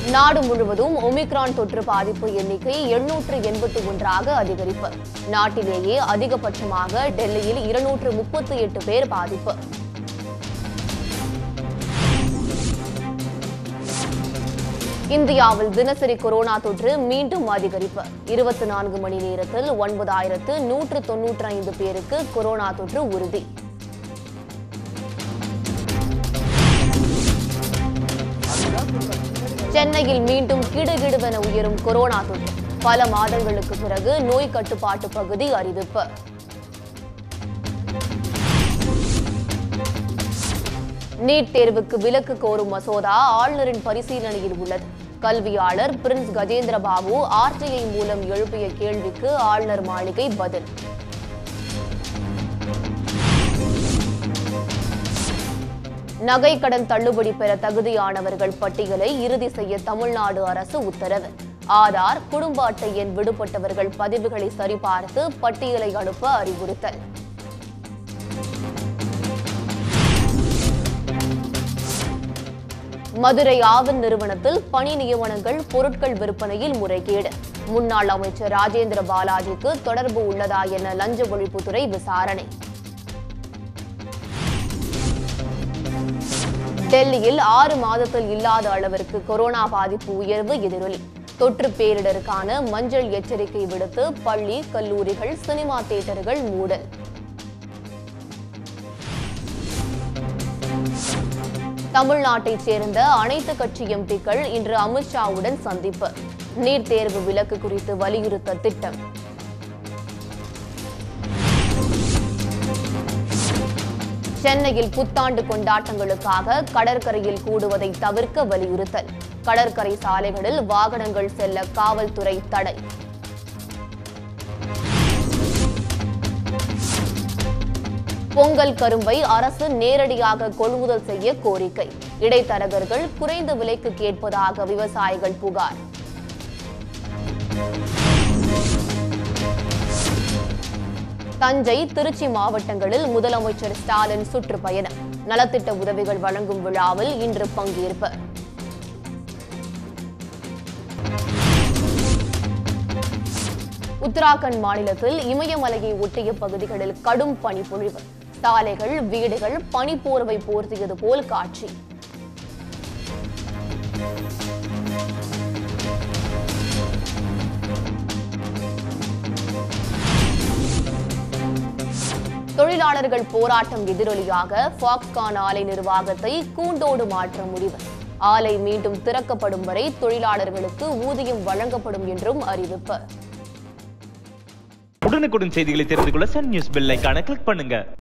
நாடு முழுவதும் ஒமிக்ரான் தொற்று பாதிப்பு எண்ணிக்கை 881 அதிகரிப்பு. நாட்டிலேயே அதிகபட்சமாக டெல்லியில் 238 பேர் பாதிப்பு. இந்தியாவில் தினசரி கொரோனா தொற்று மீண்டும் அதிகரிப்பு. 24 மணி நேரத்தில் 9195 பேருக்கு கொரோனா தொற்று உறுதி. சென்னையில் மீண்டும் கிடுகிடுவென உயரும் கொரோனா தொற்று. பல மாதங்களுக்கு பிறகு நோய் கட்டுப்பாட்டு பகுதி அறிவிப்பு. நீட் தேர்வுக்கு விலக்கு கோரும் மசோதா ஆளுநரின் பரிசீலனையில் உள்ளது. கல்வியாளர் பிரின்ஸ் கஜேந்திர பாபு ஆர்டிஐ மூலம் எழுப்பிய கேள்விக்கு ஆளுநர் மாளிகை பதில். நகை கடன் தள்ளுபடி பெற தகுதியானவர்கள் பட்டியலை இறுதி செய்ய தமிழ்நாடு அரசு உத்தரவு. ஆதார், குடும்ப அட்டை எண் விடுபட்டவர்கள் பதிவுகளை சரிபார்த்து பட்டியலை அனுப்ப அறிவுறுத்தல். மதுரை ஆவின் நிறுவனத்தில் பணி நியமனங்கள், பொருட்கள் விற்பனையில் முறைகேடு. முன்னாள் அமைச்சர் ராஜேந்திர பாலாஜிக்கு தொடர்பு உள்ளதா என லஞ்ச ஒழிப்புத்துறை விசாரணை. டெல்லியில் 6 மாதத்தில் இல்லாத அளவிற்கு கொரோனா பாதிப்பு உயர்வு எதிரொலி. தொற்று பேரிடருக்கான மஞ்சள் எச்சரிக்கை விடுத்து பள்ளி, கல்லூரிகள், சினிமா தியேட்டர்கள் மூடல். தமிழ்நாட்டைச் சேர்ந்த அனைத்து கட்சி எம்பிக்கள் இன்று அமித்ஷாவுடன் சந்திப்பு. நீட் தேர்வு விலக்கு குறித்து வலியுறுத்த திட்டம். சென்னையில் புத்தாண்டு கொண்டாட்டங்களுக்காக கடற்கரையில் கூடுவதை தவிர்க்க வலியுறுத்தல். கடற்கரை சாலைகளில் வாகனங்கள் செல்ல காவல்துறை தடை. பொங்கல் கரும்பை அரசு நேரடியாக கொள்முதல் செய்ய கோரிக்கை. இடைத்தரகர்கள் குறைந்த விலைக்கு கேட்பதாக விவசாயிகள் புகார். தஞ்சை, திருச்சி மாவட்டங்களில் முதலமைச்சர் ஸ்டாலின் சுற்றுப்பயணம். நலத்திட்ட உதவிகள் வழங்கும் விழாவில் இன்று பங்கேற்பு. உத்தராகண்ட் மாநிலத்தில் இமயமலையை ஒட்டிய பகுதிகளில் கடும் பனிப்பொழிவு. சாலைகள், வீடுகள் பனிப்போர்வை போர்த்தியது போல் காட்சி. தொழிலாளர்கள் போராட்டம் எதிரொலியாக ஃபாக்ஸ்கான் ஆலை நிர்வாகத்தை கூண்டோடு மாற்ற முடிவு. ஆலை மீண்டும் திறக்கப்படும் வரை தொழிலாளர்களுக்கு ஊதியம் வழங்கப்படும் என்றும் அறிவிப்பு. உடனுக்குடன் செய்திகளை தெரிந்து கொள்ள சன் நியூஸ் பெல் ஐகானை கிளிக் பண்ணுங்க.